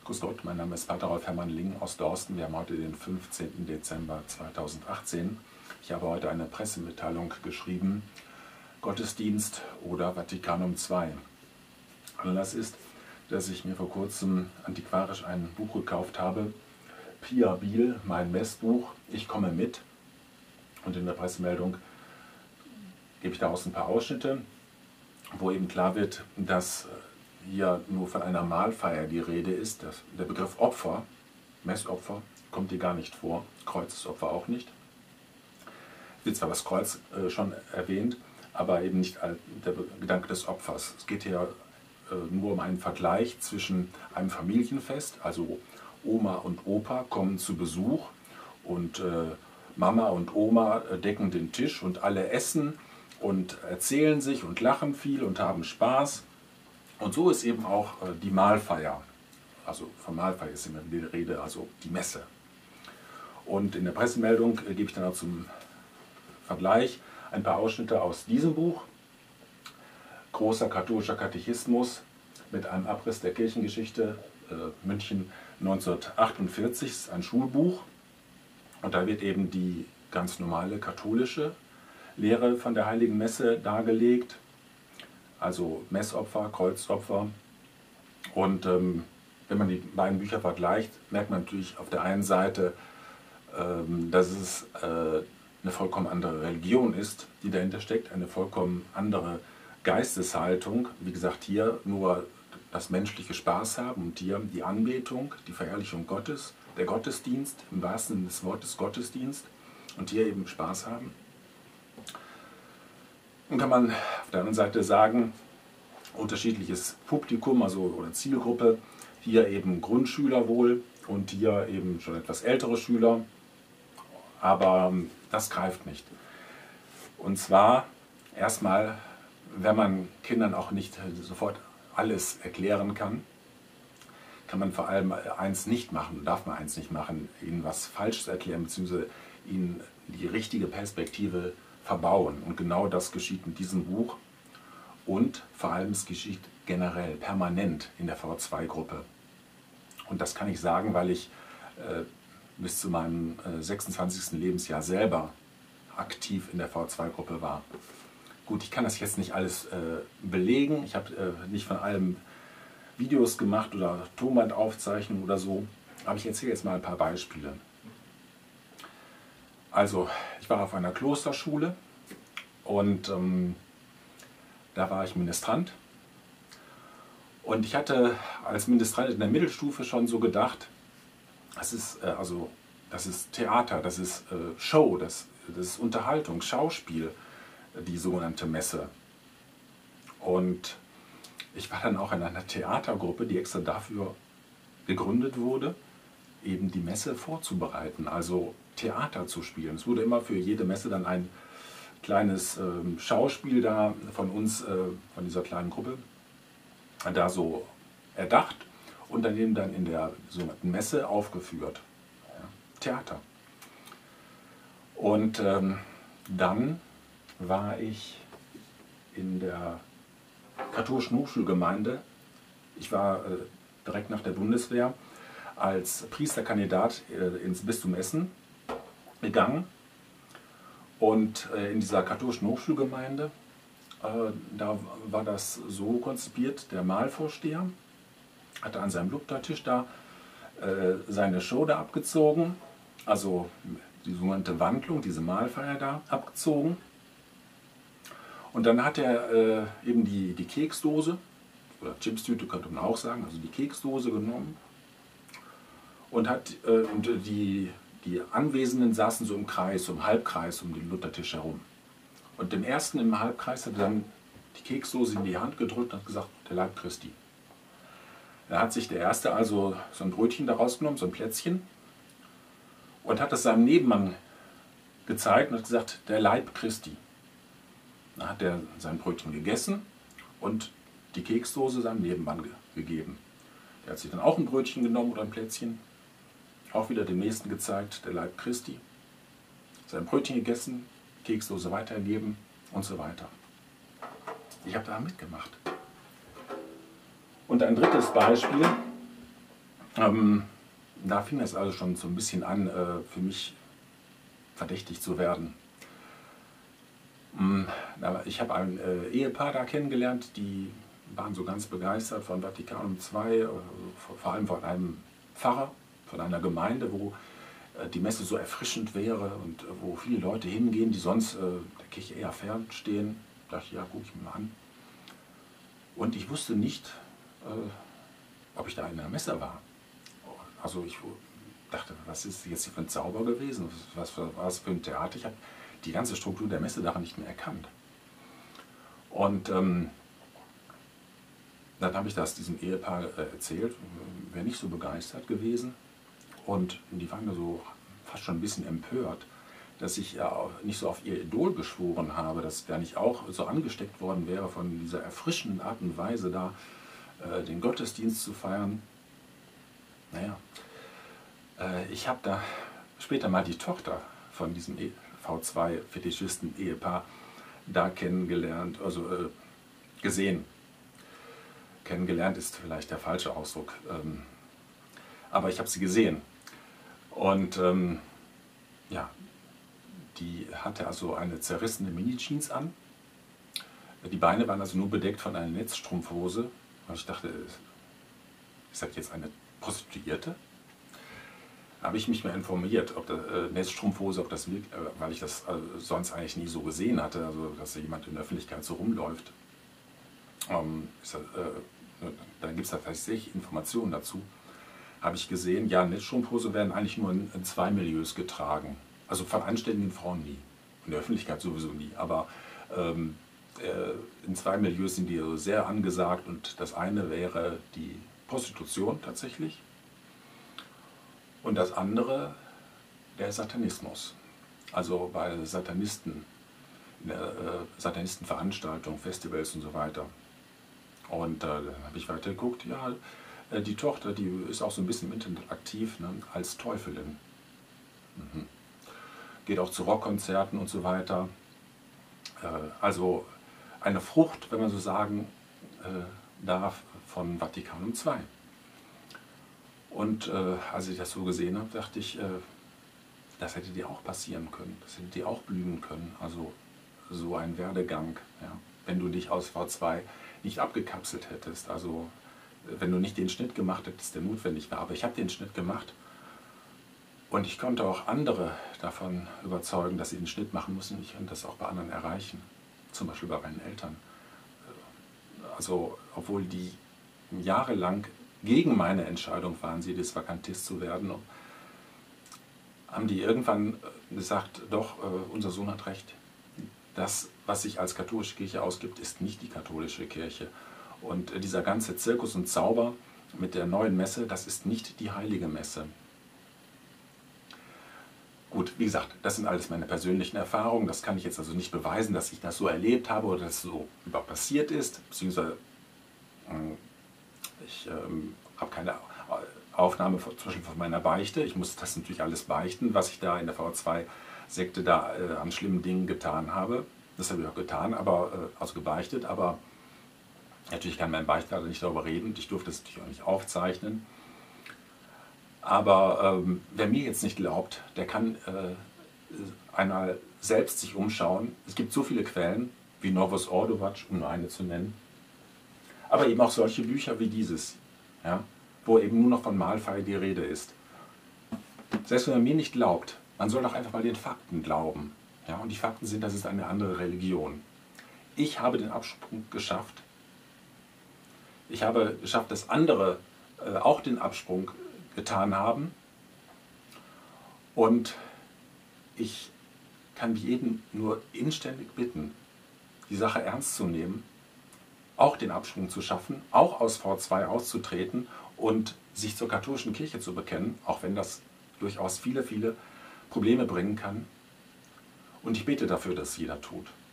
Grüß Gott, mein Name ist Pater Rolf Hermann Ling aus Dorsten. Wir haben heute den 15. Dezember 2018. Ich habe heute eine Pressemitteilung geschrieben, Gottesdienst oder Vatikanum II. Anlass ist, dass ich mir vor kurzem antiquarisch ein Buch gekauft habe, Pia Biel, mein Messbuch, ich komme mit. Und in der Pressemeldung gebe ich daraus ein paar Ausschnitte, wo eben klar wird, dass hier nur von einer Mahlfeier die Rede ist. Der Begriff Opfer, Messopfer, kommt hier gar nicht vor, Kreuzesopfer auch nicht. Es wird zwar das Kreuz schon erwähnt, aber eben nicht der Gedanke des Opfers. Es geht hier nur um einen Vergleich zwischen einem Familienfest, also Oma und Opa kommen zu Besuch und Mama und Oma decken den Tisch und alle essen und erzählen sich und lachen viel und haben Spaß. Und so ist eben auch die Mahlfeier, also von Mahlfeier ist immer die Rede, also die Messe. Und in der Pressemeldung gebe ich dann auch zum Vergleich ein paar Ausschnitte aus diesem Buch, Großer katholischer Katechismus mit einem Abriss der Kirchengeschichte, München 1948, ist ein Schulbuch. Und da wird eben die ganz normale katholische Lehre von der Heiligen Messe dargelegt. Also Messopfer, Kreuzopfer. Und wenn man die beiden Bücher vergleicht, merkt man natürlich auf der einen Seite, dass es eine vollkommen andere Religion ist, die dahinter steckt, eine vollkommen andere Geisteshaltung. Wie gesagt, hier nur das menschliche Spaß haben und hier die Anbetung, die Verherrlichung Gottes, der Gottesdienst, im wahrsten Sinne des Wortes Gottesdienst und hier eben Spaß haben. Nun kann man auf der anderen Seite sagen, unterschiedliches Publikum, also oder Zielgruppe, hier eben Grundschüler wohl und hier eben schon etwas ältere Schüler, aber das greift nicht. Und zwar erstmal, wenn man Kindern auch nicht sofort alles erklären kann, kann man vor allem eins nicht machen, darf man eins nicht machen, ihnen was Falsches erklären, beziehungsweise ihnen die richtige Perspektive verbauen. Und genau das geschieht mit diesem Buch und vor allem es geschieht generell, permanent in der V2-Gruppe. Und das kann ich sagen, weil ich bis zu meinem 26. Lebensjahr selber aktiv in der V2-Gruppe war. Gut, ich kann das jetzt nicht alles belegen, ich habe nicht von allem Videos gemacht oder Tonbandaufzeichnungen oder so, aber ich erzähle jetzt mal ein paar Beispiele. Also, ich war auf einer Klosterschule und da war ich Ministrant. Und ich hatte als Ministrant in der Mittelstufe schon so gedacht, das ist Theater, das ist Show, das ist Unterhaltung, Schauspiel, die sogenannte Messe. Und ich war dann auch in einer Theatergruppe, die extra dafür gegründet wurde, eben die Messe vorzubereiten, also Theater zu spielen. Es wurde immer für jede Messe dann ein kleines Schauspiel da von uns, von dieser kleinen Gruppe, da so erdacht und dann eben dann in der sogenannten Messe aufgeführt. Ja, Theater. Und dann war ich in der katholischen Hochschulgemeinde. Ich war direkt nach der Bundeswehr als Priesterkandidat ins Bistum Essen gegangen. Und in dieser katholischen Hochschulgemeinde, da war das so konzipiert, der Mahlvorsteher hatte an seinem Luptertisch da seine Show da abgezogen, also die sogenannte Wandlung, diese Mahlfeier da abgezogen. Und dann hat er eben die Keksdose, oder Chipstüte könnte man auch sagen, also die Keksdose genommen und die Anwesenden saßen so im Kreis, so im Halbkreis um den Luthertisch herum. Und dem ersten im Halbkreis hat er dann die Keksdose in die Hand gedrückt und hat gesagt, der Leib Christi. Da hat sich der Erste also so ein Brötchen da rausgenommen, so ein Plätzchen, und hat es seinem Nebenmann gezeigt und hat gesagt, der Leib Christi. Dann hat er sein Brötchen gegessen und die Keksdose seinem Nebenmann gegeben. Der hat sich dann auch ein Brötchen genommen oder ein Plätzchen, auch wieder dem Nächsten gezeigt, der Leib Christi. Sein Brötchen gegessen, Keksdose weitergegeben und so weiter. Ich habe da mitgemacht. Und ein drittes Beispiel, Ähm, Da fing es also schon so ein bisschen an, für mich verdächtig zu werden. Ich habe ein Ehepaar da kennengelernt, die waren so ganz begeistert von Vatikanum II, vor allem von einem Pfarrer, von einer Gemeinde, wo die Messe so erfrischend wäre und wo viele Leute hingehen, die sonst der Kirche eher fernstehen. Da dachte ich, ja, gucke ich mir mal an. Und ich wusste nicht, ob ich da in der Messe war. Also ich dachte, was ist jetzt hier für ein Zauber gewesen? Was war es für ein Theater? Ich habe die ganze Struktur der Messe daran nicht mehr erkannt. Und dann habe ich das diesem Ehepaar erzählt, wäre nicht so begeistert gewesen. Und die waren da so fast schon ein bisschen empört, dass ich nicht so auf ihr Idol geschworen habe, dass der nicht auch so angesteckt worden wäre von dieser erfrischenden Art und Weise, da den Gottesdienst zu feiern. Naja, ich habe da später mal die Tochter von diesem V2-Fetischisten-Ehepaar da kennengelernt, also gesehen. Kennengelernt ist vielleicht der falsche Ausdruck, aber ich habe sie gesehen. Und ja, die hatte also eine zerrissene Mini-Jeans an. Die Beine waren also nur bedeckt von einer Netzstrumpfhose. Und ich dachte, ist das jetzt eine Prostituierte? Da habe ich mich mal informiert, ob das Netzstrumpfhose, ob das, weil ich das sonst eigentlich nie so gesehen hatte, also dass jemand in der Öffentlichkeit so rumläuft. Dann gibt es da tatsächlich Informationen dazu. Habe ich gesehen, ja, Netzstrumpfhose werden eigentlich nur in zwei Milieus getragen. Also von anständigen Frauen nie. In der Öffentlichkeit sowieso nie. Aber in zwei Milieus sind die also sehr angesagt. Und das eine wäre die Prostitution tatsächlich. Und das andere der Satanismus. Also bei Satanisten, in der Satanistenveranstaltung, Festivals und so weiter. Und da habe ich weiter geguckt, ja, die Tochter, die ist auch so ein bisschen im Internet aktiv, ne, als Teufelin. Mhm. Geht auch zu Rockkonzerten und so weiter. Also eine Frucht, wenn man so sagen darf, von Vatikanum II. Und als ich das so gesehen habe, dachte ich, das hätte dir auch passieren können, das hätte dir auch blühen können. Also so ein Werdegang, ja, wenn du dich aus V2 nicht abgekapselt hättest, also wenn du nicht den Schnitt gemacht hättest, der notwendig war. Aber ich habe den Schnitt gemacht und ich konnte auch andere davon überzeugen, dass sie den Schnitt machen müssen. Ich konnte das auch bei anderen erreichen, zum Beispiel bei meinen Eltern. Also obwohl die jahrelang gegen meine Entscheidung waren, Sedis Vacantist zu werden, haben die irgendwann gesagt, doch, unser Sohn hat recht. Das, was sich als katholische Kirche ausgibt, ist nicht die katholische Kirche. Und dieser ganze Zirkus und Zauber mit der neuen Messe, das ist nicht die heilige Messe. Gut, wie gesagt, das sind alles meine persönlichen Erfahrungen. Das kann ich jetzt also nicht beweisen, dass ich das so erlebt habe oder dass es so überhaupt passiert ist. Beziehungsweise ich habe keine Aufnahme zum Beispiel von meiner Beichte. Ich musste das natürlich alles beichten, was ich da in der V2-Sekte da an schlimmen Dingen getan habe. Das habe ich auch getan, aber also gebeichtet, aber natürlich kann mein Beichtvater nicht darüber reden. Ich durfte es natürlich auch nicht aufzeichnen. Aber wer mir jetzt nicht glaubt, der kann einmal selbst sich umschauen. Es gibt so viele Quellen, wie Novos Ordovac, um nur eine zu nennen. Aber eben auch solche Bücher wie dieses, ja, wo eben nur noch von Mahlfeier die Rede ist. Selbst wenn man mir nicht glaubt, man soll doch einfach mal den Fakten glauben. Ja, und die Fakten sind, das ist eine andere Religion. Ich habe den Absprung geschafft. Ich habe geschafft, dass andere auch den Absprung getan haben. Und ich kann jeden nur inständig bitten, die Sache ernst zu nehmen, auch den Absprung zu schaffen, auch aus V2 auszutreten und sich zur katholischen Kirche zu bekennen, auch wenn das durchaus viele, viele Probleme bringen kann. Und ich bete dafür, dass jeder tut.